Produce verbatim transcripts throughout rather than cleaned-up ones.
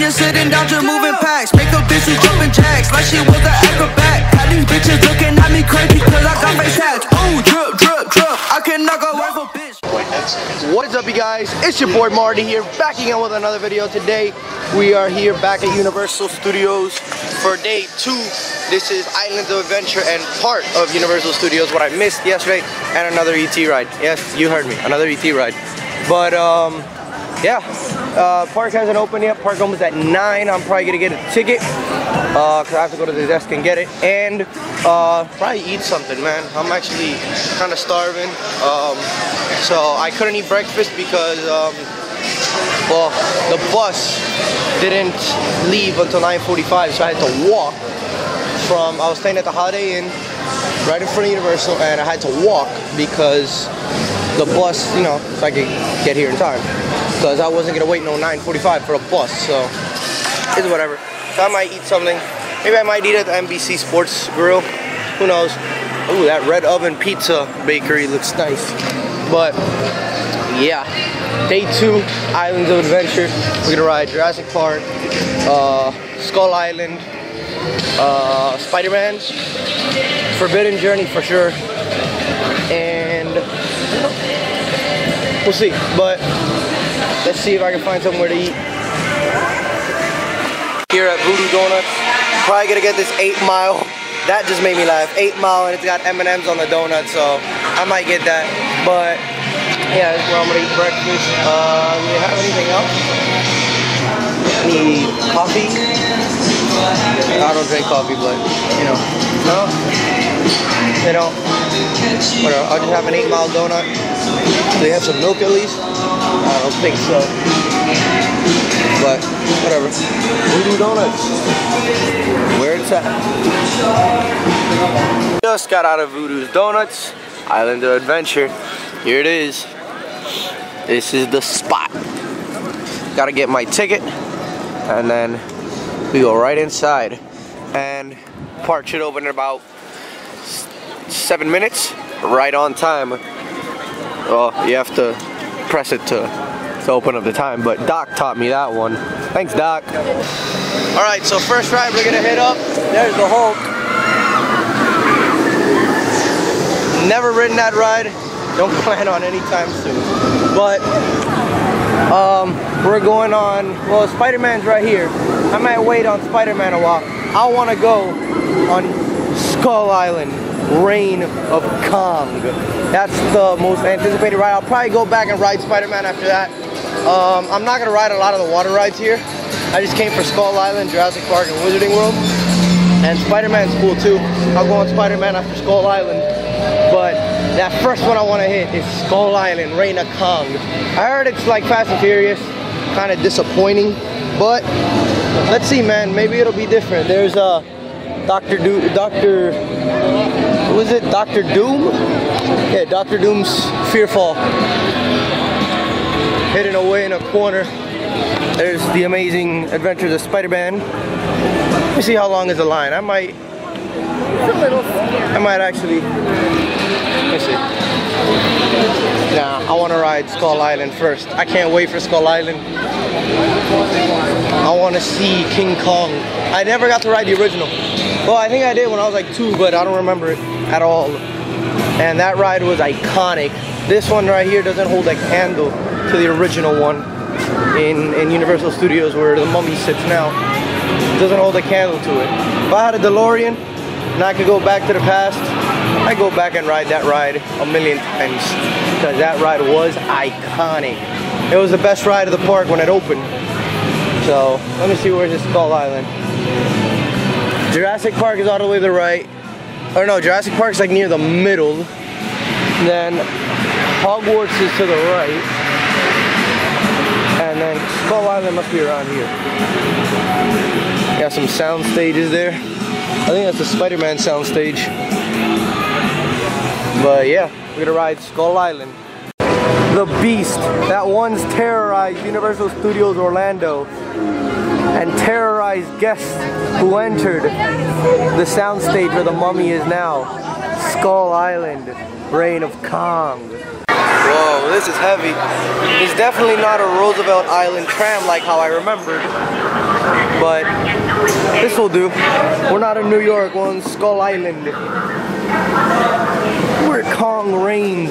you're sitting down, just moving packs. Make a bitch who's jumping jacks like she was an acrobat. Had these bitches looking at me crazy cause I got face tats. Ooh, drip, drip, drip. I cannot go away for bitch. What is up, you guys? It's your boy Marty here, backing in with another video. Today we are here back at Universal Studios for day two. This is Islands of Adventure and part of Universal Studios, what I missed yesterday, and another E T ride. Yes, you heard me, another E T ride. But um, yeah, uh, park hasn't opened yet. Park opens at nine. I'm probably gonna get a ticket uh, cause I have to go to the desk and get it, and uh, probably eat something, man. I'm actually kind of starving. Um, so I couldn't eat breakfast because um, well, the bus didn't leave until nine forty-five, so I had to walk from, I was staying at the Holiday Inn right in front of Universal, and I had to walk because the bus, you know, so I could get here in time, because I wasn't gonna wait no nine forty-five for a bus, so it's whatever. So I might eat something. Maybe I might eat at the N B C Sports Grill, who knows. Ooh, that Red Oven Pizza Bakery looks nice. But yeah, day two, Islands of Adventure. We're gonna ride Jurassic Park, uh, Skull Island, uh, Spider-Man, Forbidden Journey for sure, and we'll see. But let's see if I can find somewhere to eat. Here at Voodoo Donuts, probably gonna get this eight mile. That just made me laugh. Eight mile, and it's got M and M's on the donut, so I might get that. But yeah, that's where I'm gonna eat breakfast. Uh, do they have anything else? Any coffee? I don't drink coffee, but you know, no, they don't. Whatever. I'll just have an eight mile donut. Do they have some milk at least? I don't think so. But whatever. Voodoo Donuts. Where it's at. Just got out of Voodoo's Donuts. Island of Adventure. Here it is. This is the spot. Gotta get my ticket, and then we go right inside. And park should open in about seven minutes. Right on time. Well, you have to press it to, to open up the time, but Doc taught me that one. Thanks, Doc. Alright, so first ride we're gonna hit up. There's the Hulk. Never ridden that ride. Don't plan on anytime soon. But um, we're going on, well, Spider-Man's right here. I might wait on Spider-Man a while. I want to go on Skull Island, Reign of Kong. That's the most anticipated ride. I'll probably go back and ride Spider-Man after that. Um, I'm not going to ride a lot of the water rides here. I just came for Skull Island, Jurassic Park, and Wizarding World. And Spider-Man's cool too. I'll go on Spider-Man after Skull Island. But that first one I want to hit is Skull Island, Reign of Kong. I heard it's like Fast and Furious, kind of disappointing, but let's see, man. Maybe it'll be different. There's a uh, Doctor Do, Doctor, what was it? Doctor Doom? Yeah, Doctor Doom's Fearfall. Hidden away in a corner. There's the Amazing Adventures of Spider-Man. Let me see how long is the line. I might. It's a little scary. I might actually. Let me see. Nah, I want to ride Skull Island first. I can't wait for Skull Island. I want to see King Kong. I never got to ride the original. Well, I think I did when I was like two, but I don't remember it at all. And that ride was iconic. This one right here doesn't hold a candle to the original one in, in Universal Studios where the Mummy sits now. It doesn't hold a candle to it. If I had a DeLorean and I could go back to the past, I'd go back and ride that ride a million times, because that ride was iconic. It was the best ride of the park when it opened. So let me see, where's this Skull Island. Jurassic Park is all the way to the right. Or no, Jurassic Park's like near the middle. Then Hogwarts is to the right. And then Skull Island must be around here. Got some sound stages there. I think that's the Spider-Man sound stage. But yeah, we're gonna ride Skull Island. The Beast that once terrorized Universal Studios Orlando and terrorized guests who entered the soundstage where the Mummy is now. Skull Island, Reign of Kong. Whoa, this is heavy. It's definitely not a Roosevelt Island tram like how I remembered. But this will do. We're not in New York, we're on Skull Island. Where Kong reigns.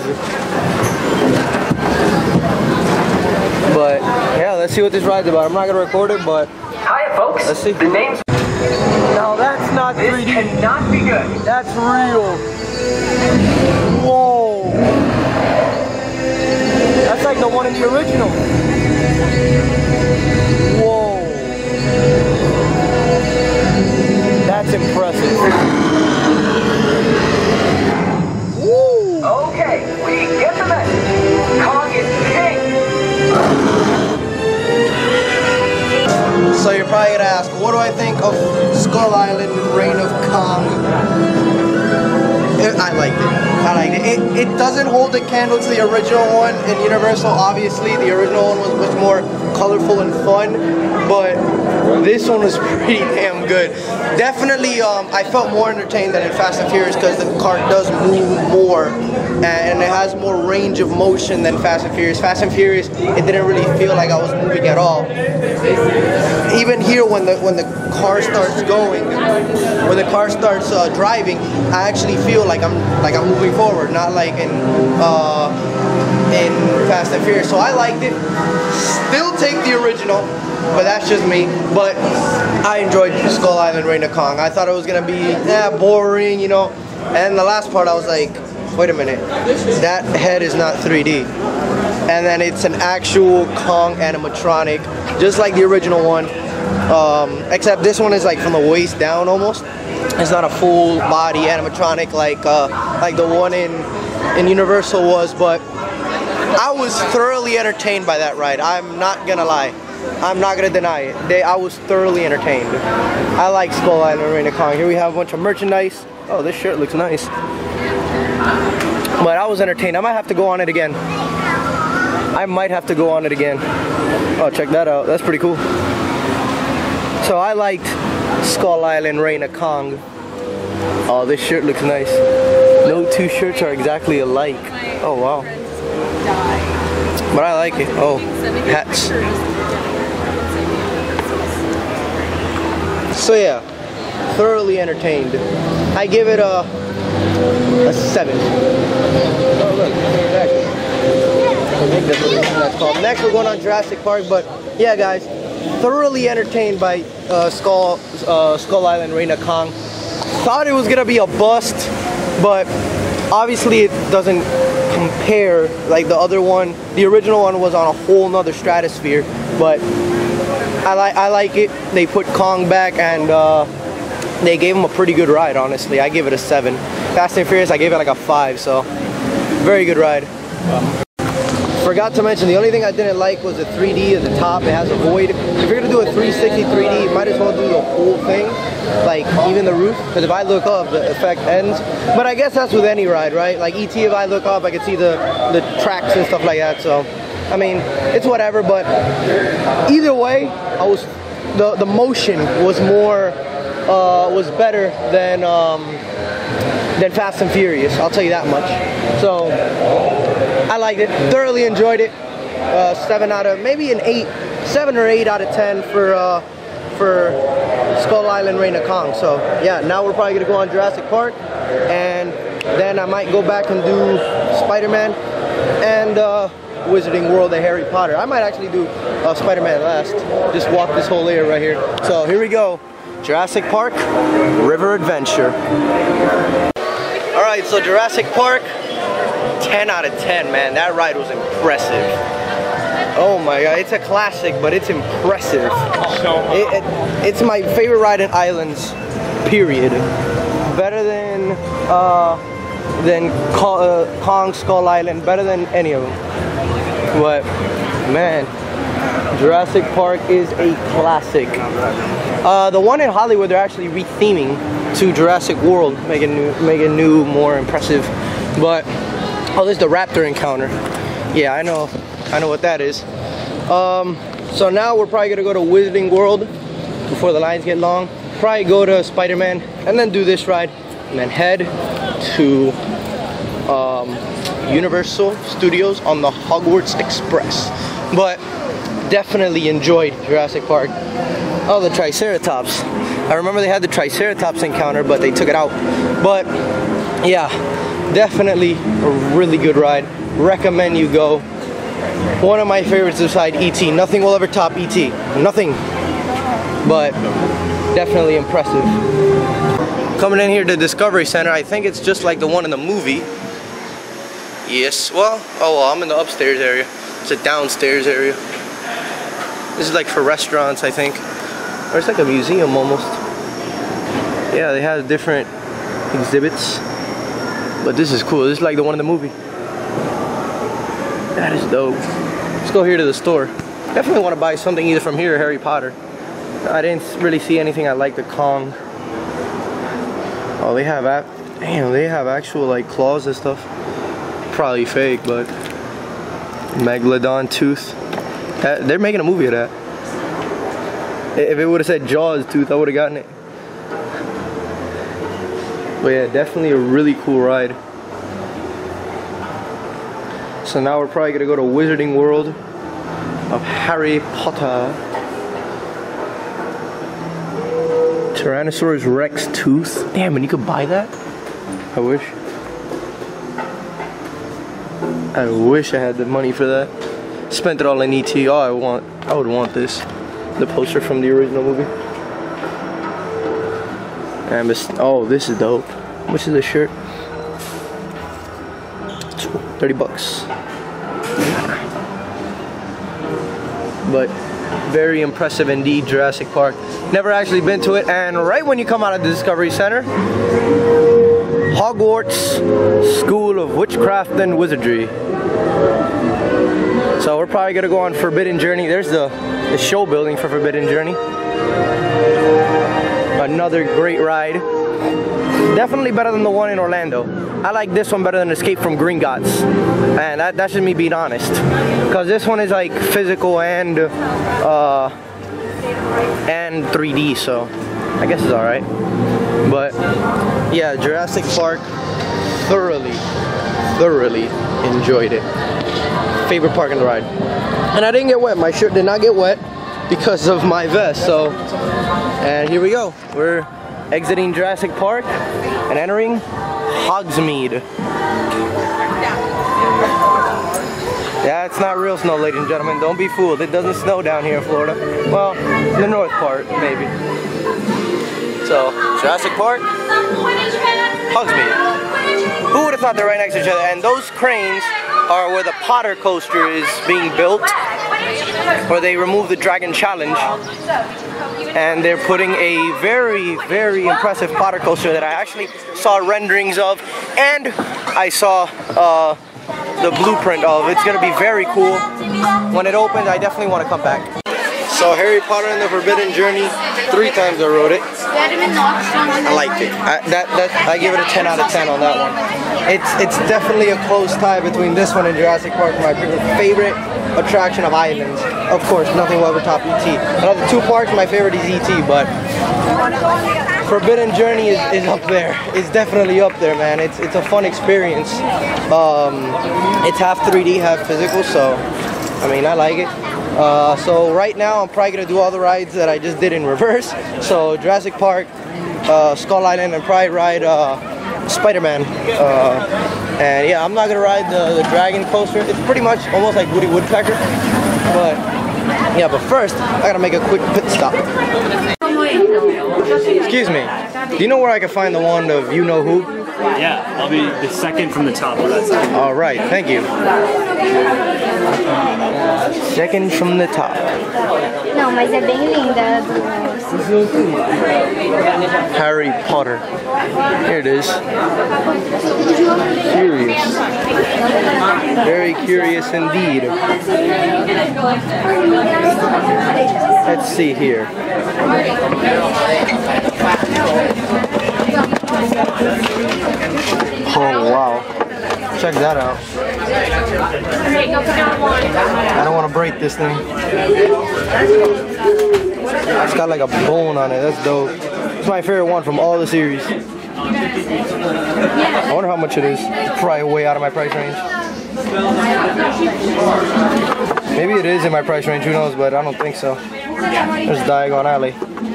But yeah, let's see what this ride's about. I'm not gonna record it, but hi folks. Let's see. The name's no, that's not this three D. Cannot be good. That's real. Whoa. That's like the one in the original. Whoa. That's impressive. Woo. Okay, we get the message. Kong is king. So you're probably gonna ask, what do I think of Skull Island Reign of Kong? It, I liked it. I liked it. it. It doesn't hold a candle to the original one in Universal, obviously. The original one was much more colorful and fun, but this one was pretty damn good. Definitely, um, I felt more entertained than in Fast and Furious because the car does move more and it has more range of motion than Fast and Furious. Fast and Furious, it didn't really feel like I was moving at all. Even here, when the when the car starts going, when the car starts uh, driving, I actually feel like I'm like I'm moving forward, not like in uh, in Fast and Furious. So I liked it. Still take the original, but that's just me. But I enjoyed Skull Island Reign of Kong. I thought it was gonna be eh, boring, you know. And the last part, I was like, wait a minute, that head is not three D. And then it's an actual Kong animatronic, just like the original one. Um, except this one is like from the waist down almost. It's not a full body animatronic like uh, like the one in in Universal was. But I was thoroughly entertained by that ride. I'm not gonna lie. I'm not gonna deny it. They, I was thoroughly entertained. I like Skull Island Reign of Kong. Here we have a bunch of merchandise. Oh, this shirt looks nice. But I was entertained. I might have to go on it again. I might have to go on it again. Oh, check that out. That's pretty cool. So I liked Skull Island Reign of Kong. Oh, this shirt looks nice. No two shirts are exactly alike. Oh, wow. But I like it. Oh, hats. So yeah, thoroughly entertained. I give it a, a seven. Oh, look, exactly. I think that's what that's called. Next, we're going on Jurassic Park, but yeah, guys, thoroughly entertained by uh, Skull uh, Skull Island Reign of Kong. Thought it was gonna be a bust, but obviously it doesn't compare like the other one. The original one was on a whole nother stratosphere, but I like I like it. They put Kong back and uh, they gave him a pretty good ride. Honestly, I give it a seven. Fast and Furious, I gave it like a five. So very good ride. Um, Forgot to mention, the only thing I didn't like was the three D at the top. It has a void. If you're gonna do a three sixty three D, you might as well do the whole thing, like even the roof, because if I look up, the effect ends. But I guess that's with any ride, right? Like E T, if I look up, I can see the, the tracks and stuff like that. So, I mean, it's whatever, but either way, I was, the, the motion was more, uh, was better than, um, than Fast and Furious, I'll tell you that much. So, I liked it, thoroughly enjoyed it. Uh, seven out of, maybe an eight, seven or eight out of ten for uh, for Skull Island Reign of Kong. So yeah, now we're probably gonna go on Jurassic Park, and then I might go back and do Spider-Man and uh, Wizarding World of Harry Potter. I might actually do uh, Spider-Man last. Just walk this whole area right here. So here we go, Jurassic Park, River Adventure. All right, so Jurassic Park. ten out of ten, man. That ride was impressive. Oh my god, it's a classic, but it's impressive. It, it, it's my favorite ride in Islands, period. Better than uh, than Kong Skull Island, better than any of them. But man, Jurassic Park is a classic. Uh, the one in Hollywood, they're actually retheming to Jurassic World, making new, making new, more impressive. But oh, this is the raptor encounter. Yeah, I know, I know what that is. Um, so now we're probably gonna go to Wizarding World before the lines get long. Probably go to Spider-Man and then do this ride, and then head to um, Universal Studios on the Hogwarts Express. But definitely enjoyed Jurassic Park. Oh, the Triceratops. I remember they had the Triceratops encounter, but they took it out. But yeah, definitely a really good ride. Recommend you go. One of my favorites beside E T. Nothing will ever top E T. Nothing. But definitely impressive. Coming in here to Discovery Center, I think it's just like the one in the movie. Yes, well, oh well, I'm in the upstairs area. It's a downstairs area. This is like for restaurants, I think. Or it's like a museum almost. Yeah, they have different exhibits. But this is cool. This is like the one in the movie. That is dope. Let's go here to the store. Definitely want to buy something either from here or Harry Potter. I didn't really see anything I like the Kong. Oh, they have app. Damn, they have actual like claws and stuff. Probably fake, but Megalodon tooth. That, they're making a movie of that. If it would have said Jaws tooth, I would have gotten it. But yeah, definitely a really cool ride. So now we're probably gonna go to Wizarding World of Harry Potter. Tyrannosaurus Rex tooth. Damn, and you could buy that? I wish. I wish I had the money for that. Spent it all in E T. Oh, I want. I would want this. The poster from the original movie. And oh, this is dope. How much is this shirt? thirty bucks. But very impressive indeed, Jurassic Park. Never actually been to it, and right when you come out of the Discovery Center, Hogwarts School of Witchcraft and Wizardry. So we're probably gonna go on Forbidden Journey. There's the, the show building for Forbidden Journey. Another great ride. Definitely better than the one in Orlando. I like this one better than Escape from Gringotts. And that, that's just me being honest. Because this one is like physical and uh, and three D, so I guess it's alright. But yeah, Jurassic Park, thoroughly, thoroughly enjoyed it. Favorite park in the ride. And I didn't get wet. My shirt did not get wet because of my vest. So, and here we go. We're exiting Jurassic Park and entering Hogsmeade. Yeah, it's not real snow, ladies and gentlemen. Don't be fooled. It doesn't snow down here in Florida. Well, the north part, maybe. So, Jurassic Park, Hogsmeade. Who would have thought they're right next to each other? And those cranes are where the Potter coaster is being built, where they remove the Dragon Challenge. And they're putting a very, very impressive Potter coaster that I actually saw renderings of, and I saw uh, the blueprint of. It's gonna be very cool. When it opens, I definitely want to come back. So Harry Potter and the Forbidden Journey, three times I rode it. I liked it. I, that, that, I give it a ten out of ten on that one. It's, it's definitely a close tie between this one and Jurassic Park, my favorite attraction of Islands. Of course, nothing will ever top E T. Out of the two parks, my favorite is E T, but Forbidden Journey is, is up there. It's definitely up there, man. It's, it's a fun experience. Um, it's half three D, half physical, so I mean, I like it. Uh, so right now I'm probably gonna do all the rides that I just did in reverse. So Jurassic Park, uh, Skull Island, and probably ride uh, Spider-Man. Uh, and yeah, I'm not gonna ride the, the Dragon coaster. It's pretty much almost like Woody Woodpecker. But yeah, but first I gotta make a quick pit stop. Excuse me. Do you know where I can find the one of You Know Who? Yeah, I'll be the second from the top of that side. All right, thank you. Second from the top. Não, mas é bem linda. Harry Potter. Here it is. Curious. Very curious indeed. Let's see here. Oh wow. Check that out. I don't want to break this thing. It's got like a bone on it. That's dope. It's my favorite one from all the series. I wonder how much it is. It's probably way out of my price range. Maybe it is in my price range, who knows, but I don't think so. There's Diagon Alley.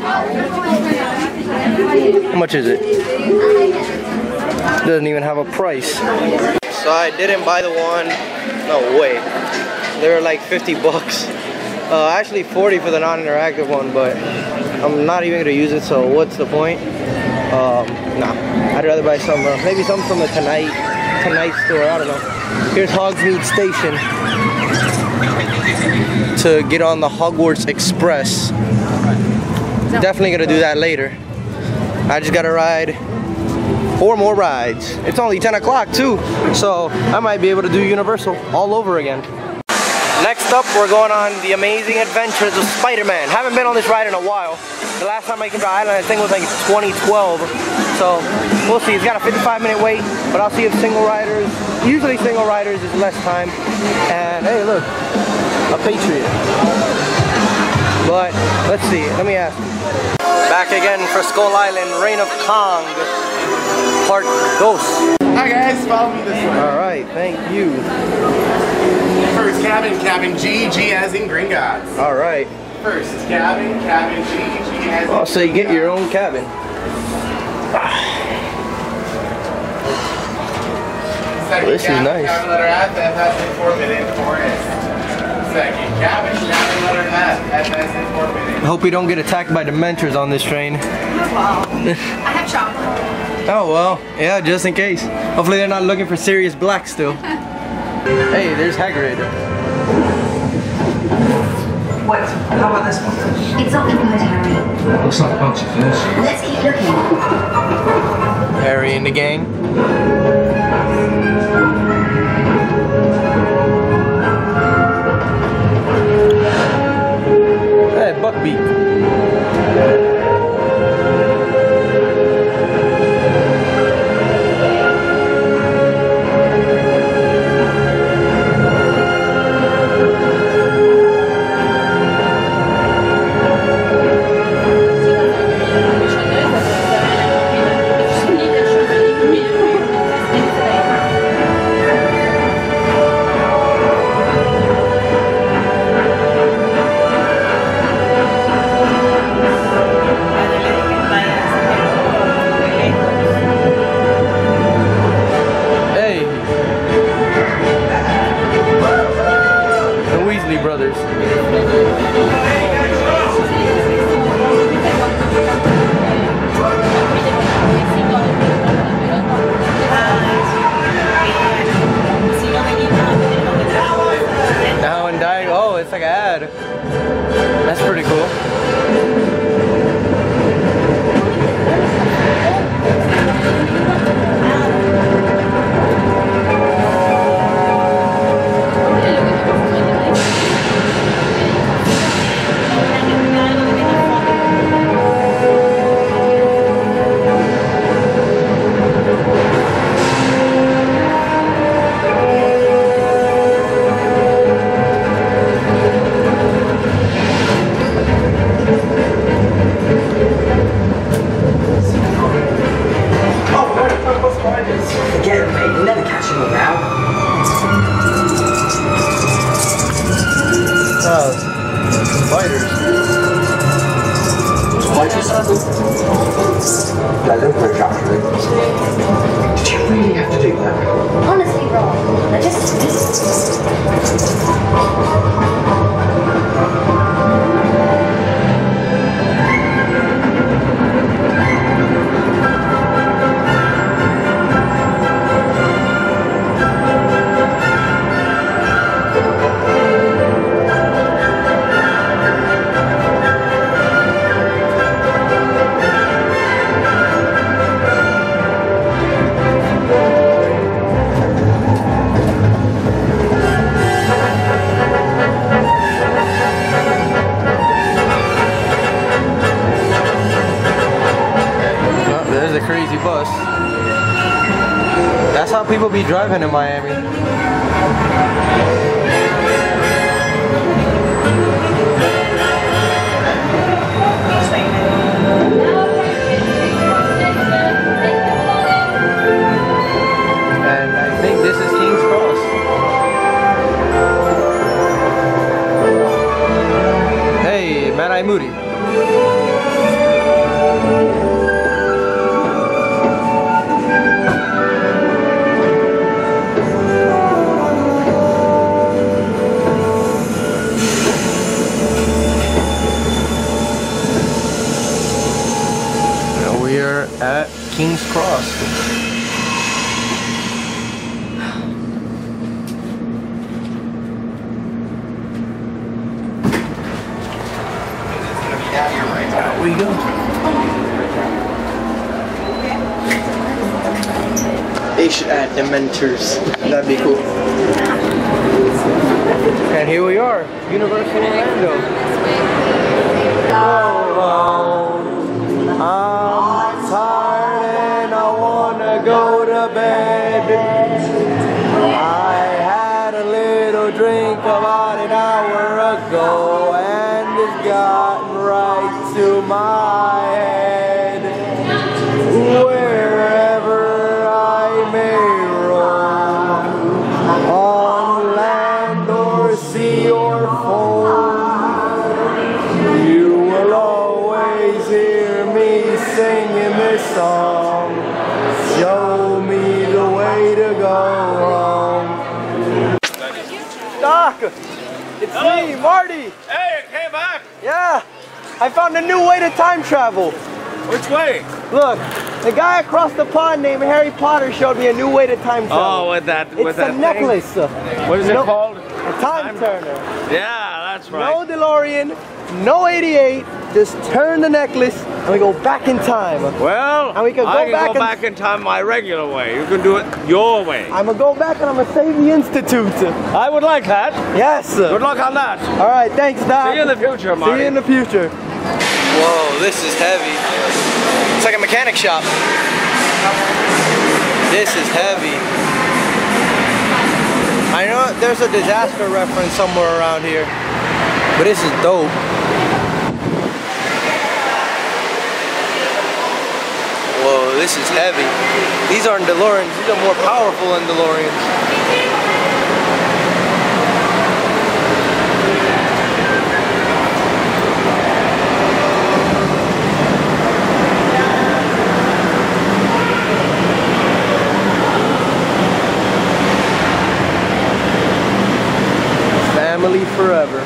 How much is it? Doesn't even have a price. So I didn't buy the one. No way. They were like fifty bucks. Uh, actually forty for the non-interactive one, but I'm not even gonna use it, so what's the point? Um, nah, I'd rather buy some, uh, maybe some from the Tonight, Tonight store, I don't know. Here's Hogsmeade Station to get on the Hogwarts Express. Definitely gonna do that later. I just gotta ride four more rides. It's only ten o'clock too, so I might be able to do Universal all over again. Next up, we're going on the Amazing Adventures of Spider-Man. Haven't been on this ride in a while. The last time I came to Island, I think it was like twenty twelve. So we'll see. It's got a fifty-five minute wait, but I'll see if single riders, usually single riders is less time. And hey, look, a Patriot. But let's see. Let me ask. Back again for Skull Island, Reign of Kong, Part two. Hi guys, follow me this way. All right, thank you. First cabin, cabin G, G as in Gringotts. All right. First cabin, cabin G, G as in Oh, so you get your own cabin. Second This is cabin, nice. Cabin letter F, F as in forbidden forest. Second cabin, cabin letter F, F as in forbidden. I hope we don't get attacked by Dementors on this train. Well, I have chocolate. Oh well, yeah, just in case. Hopefully they're not looking for Sirius Black still. Hey, there's Hagrid. What? How about this one? It's not even good, Harry. Looks like a bunch of fish. Let's keep looking. Harry and the gang. Hey, Buckbeak. Brothers. Now and dying. Oh, it's like an ad. That's pretty cool. Forget it, mate. You'll never catch them all now. Oh, spiders. Spider circle? Pleasant bridge, actually. Did you really have to do that? Honestly, Rob, they're just sweet. Crazy bus. That's how people be driving in Miami. King's Cross. Hey, Mad Eye Moody. Now we are at King's Cross. There we go. They should add Dementors. That'd be cool. And here we are, Universal Orlando. Oh, I'm tired and I wanna go to bed. I had a little drink about an hour ago and it's gotten right to my head. Wherever I may roam, on land or sea or foam, you will always hear me singing this song. Show me the way to go home. Doc, it's Hello. me, Marty. Hey, it came back. Yeah, I found a new way to time travel. Which way? Look, the guy across the pond named Harry Potter showed me a new way to time travel. Oh, with that, it's with a that necklace. thing? What is it No, called? A time turner. Yeah, that's right. No DeLorean, no eighty-eight. Just turn the necklace and we go back in time. Well, and we can go I can back go and back in time my regular way. You can do it your way. I'm gonna go back and I'm gonna save the Institute. I would like that. Yes. Good luck on that. All right, thanks, Doc. See you in the future, Marty. See you in the future. Whoa, this is heavy. It's like a mechanic shop. This is heavy. I know there's a disaster reference somewhere around here, but this is dope. Whoa, this is heavy. These aren't DeLoreans, these are more powerful than DeLoreans. Family forever.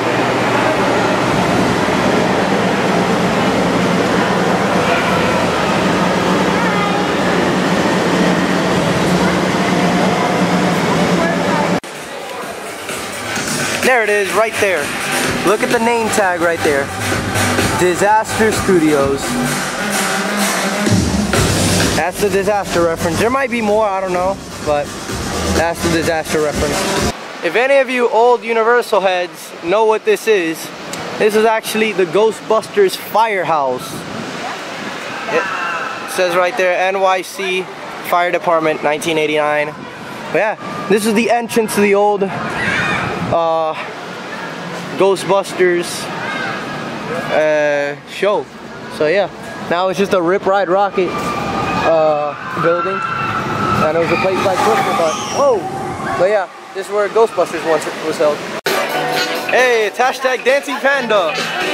There it is, right there. Look at the name tag right there. Disaster Studios. That's the disaster reference. There might be more, I don't know, but that's the disaster reference. If any of you old Universal heads know what this is, this is actually the Ghostbusters Firehouse. It says right there, N Y C Fire Department, nineteen eighty-nine. But yeah, this is the entrance to the old uh, Ghostbusters uh, show. So yeah, now it's just a Rip Ride Rocket uh, building, and it was replaced by Twister, but whoa! But yeah, this is where Ghostbusters once was held. Hey, it's hashtag Dancing Panda.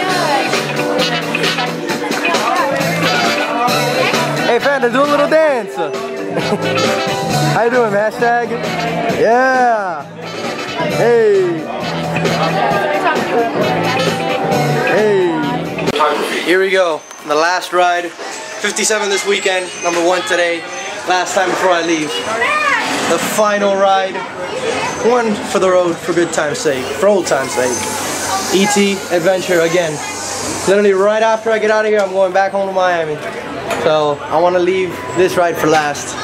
Hey Panda, do a little dance. How you doing, hashtag? Yeah. Hey. Hey. Here we go. The last ride. fifty-seven this weekend. Number one today. Last time before I leave. The final ride. One for the road for good time's sake. For old time's sake. E T Adventure again. Literally right after I get out of here, I'm going back home to Miami. So I want to leave this ride for last.